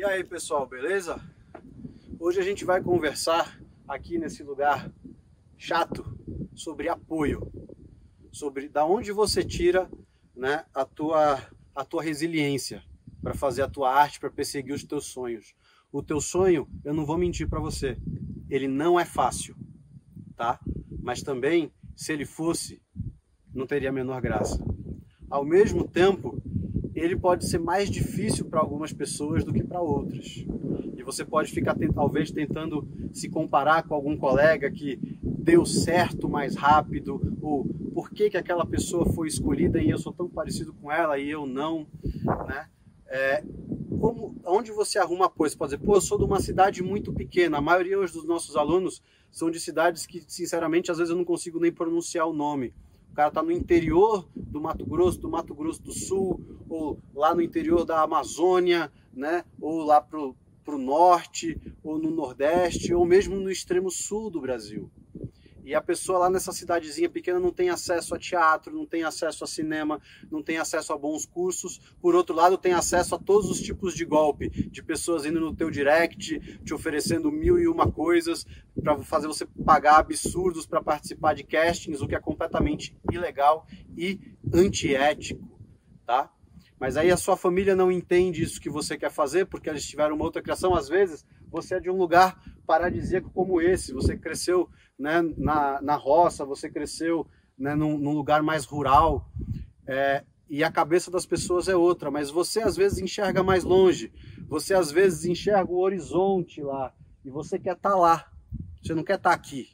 aí pessoal, beleza? Hoje a gente vai conversar aqui nesse lugar chato sobre apoio, sobre da onde você tira, né, a tua resiliência para fazer a tua arte, para perseguir os teus sonhos. O teu sonho, eu não vou mentir para você, ele não é fácil, tá? Mas também, se ele fosse, não teria a menor graça. Ao mesmo tempo, ele pode ser mais difícil para algumas pessoas do que para outras. E você pode ficar talvez tentando se comparar com algum colega que deu certo mais rápido, ou por que aquela pessoa foi escolhida e eu sou tão parecido com ela e eu não, né? Onde você arruma apoio? Você pode dizer, pô, eu sou de uma cidade muito pequena. A maioria hoje dos nossos alunos são de cidades que, sinceramente, às vezes eu não consigo nem pronunciar o nome. O cara está no interior do Mato Grosso do Sul, ou lá no interior da Amazônia, né? Ou lá pro norte, ou no Nordeste, ou mesmo no extremo sul do Brasil. E a pessoa lá nessa cidadezinha pequena não tem acesso a teatro, não tem acesso a cinema, não tem acesso a bons cursos. Por outro lado, tem acesso a todos os tipos de golpe, de pessoas indo no teu direct, te oferecendo 1001 coisas para fazer você pagar absurdos para participar de castings, o que é completamente ilegal e antiético, tá? Mas aí a sua família não entende isso que você quer fazer, porque eles tiveram uma outra criação. Às vezes, você é de um lugar paradisíaco como esse, você cresceu, né, na roça, você cresceu, né, num lugar mais rural, e a cabeça das pessoas é outra, mas você às vezes enxerga mais longe, você às vezes enxerga o horizonte lá, e você quer estar lá, você não quer estar aqui.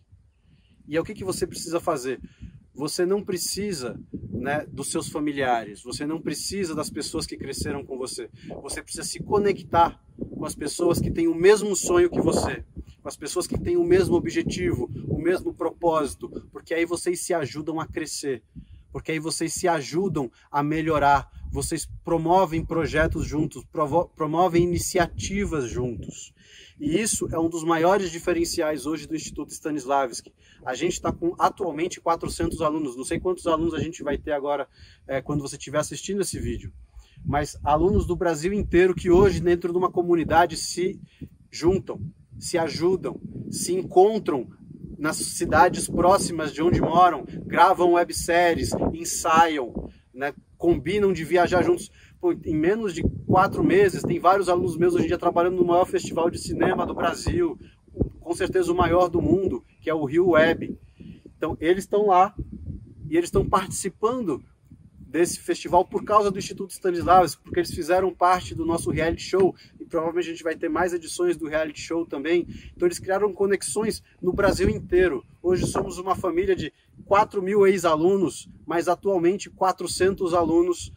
E é o que você precisa fazer? Você não precisa, né, dos seus familiares, você não precisa das pessoas que cresceram com você, você precisa se conectar com as pessoas que têm o mesmo sonho que você, com as pessoas que têm o mesmo objetivo, o mesmo propósito, porque aí vocês se ajudam a crescer, porque aí vocês se ajudam a melhorar, vocês promovem projetos juntos, promovem iniciativas juntos. E isso é um dos maiores diferenciais hoje do Instituto Stanislavski. A gente está com atualmente 400 alunos, não sei quantos alunos a gente vai ter agora quando você estiver assistindo esse vídeo, mas alunos do Brasil inteiro que hoje dentro de uma comunidade se juntam, se ajudam, se encontram nas cidades próximas de onde moram, gravam webséries, ensaiam, né, combinam de viajar juntos. Pô, em menos de 4 meses, tem vários alunos meus hoje em dia trabalhando no maior festival de cinema do Brasil, com certeza o maior do mundo, que é o Rio Web. Então, eles estão lá e eles estão participando desse festival por causa do Instituto Stanislavski, porque eles fizeram parte do nosso reality show, e provavelmente a gente vai ter mais edições do reality show também. Então eles criaram conexões no Brasil inteiro. Hoje somos uma família de 4.000 ex-alunos, mas atualmente 400 alunos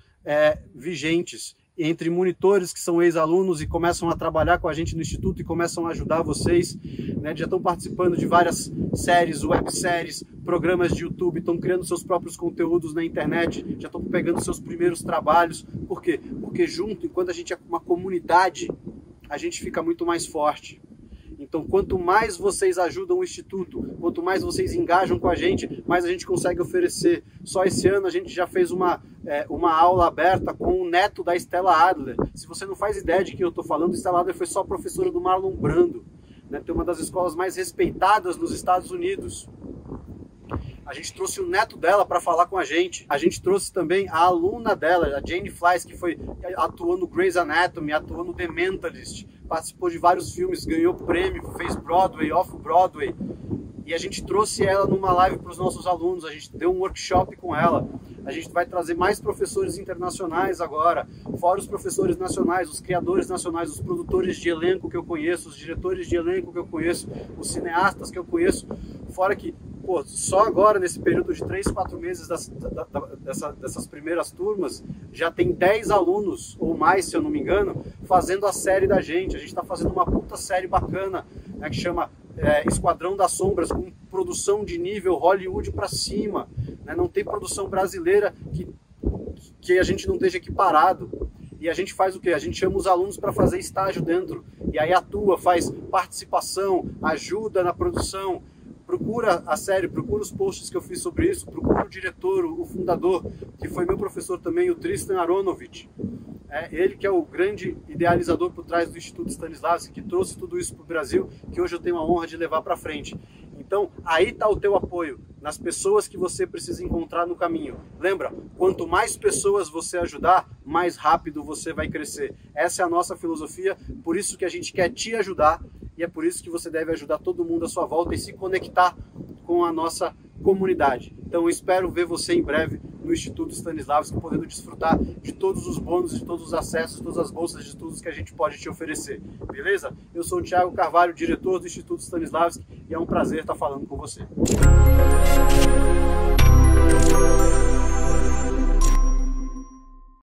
vigentes, entre monitores que são ex-alunos e começam a trabalhar com a gente no Instituto e começam a ajudar vocês, né? Já estão participando de várias séries, webséries, programas de YouTube, estão criando seus próprios conteúdos na internet, já estão pegando seus primeiros trabalhos. Por quê? Porque junto, enquanto a gente é uma comunidade, a gente fica muito mais forte. Então, quanto mais vocês ajudam o Instituto, quanto mais vocês engajam com a gente, mais a gente consegue oferecer. Só esse ano a gente já fez uma aula aberta com o neto da Stella Adler. Se você não faz ideia de que eu estou falando, Stella Adler foi só professora do Marlon Brando, né? Tem uma das escolas mais respeitadas nos Estados Unidos. A gente trouxe o neto dela para falar com a gente. A gente trouxe também a aluna dela, a Jane Flies, que atuou no Grey's Anatomy, atuou no The Mentalist, participou de vários filmes, ganhou prêmio, fez Broadway, Off-Broadway. E a gente trouxe ela numa live para os nossos alunos, a gente deu um workshop com ela. A gente vai trazer mais professores internacionais agora, fora os professores nacionais, os criadores nacionais, os produtores de elenco que eu conheço, os diretores de elenco que eu conheço, os cineastas que eu conheço, fora que, pô, só agora, nesse período de 3, 4 meses dessas primeiras turmas, já tem 10 alunos, ou mais, se eu não me engano, fazendo a série da gente. A gente está fazendo uma puta série bacana, né, que chama Esquadrão das Sombras, com produção de nível Hollywood para cima, né? Não tem produção brasileira que a gente não esteja equiparado. E a gente faz o quê? A gente chama os alunos para fazer estágio dentro, e aí atua, faz participação, ajuda na produção. Procura a série, procura os posts que eu fiz sobre isso, procura o diretor, o fundador, que foi meu professor também, o Tristan Aronovich. Ele que é o grande idealizador por trás do Instituto Stanislavski, que trouxe tudo isso para o Brasil, que hoje eu tenho a honra de levar para frente. Então, aí está o teu apoio, nas pessoas que você precisa encontrar no caminho. Lembra, quanto mais pessoas você ajudar, mais rápido você vai crescer. Essa é a nossa filosofia, por isso que a gente quer te ajudar, e é por isso que você deve ajudar todo mundo à sua volta e se conectar com a nossa comunidade. Então eu espero ver você em breve no Instituto Stanislavski, podendo desfrutar de todos os bônus, de todos os acessos, todas as bolsas de estudos que a gente pode te oferecer. Beleza? Eu sou o Thiago Carvalho, diretor do Instituto Stanislavski, e é um prazer estar falando com você.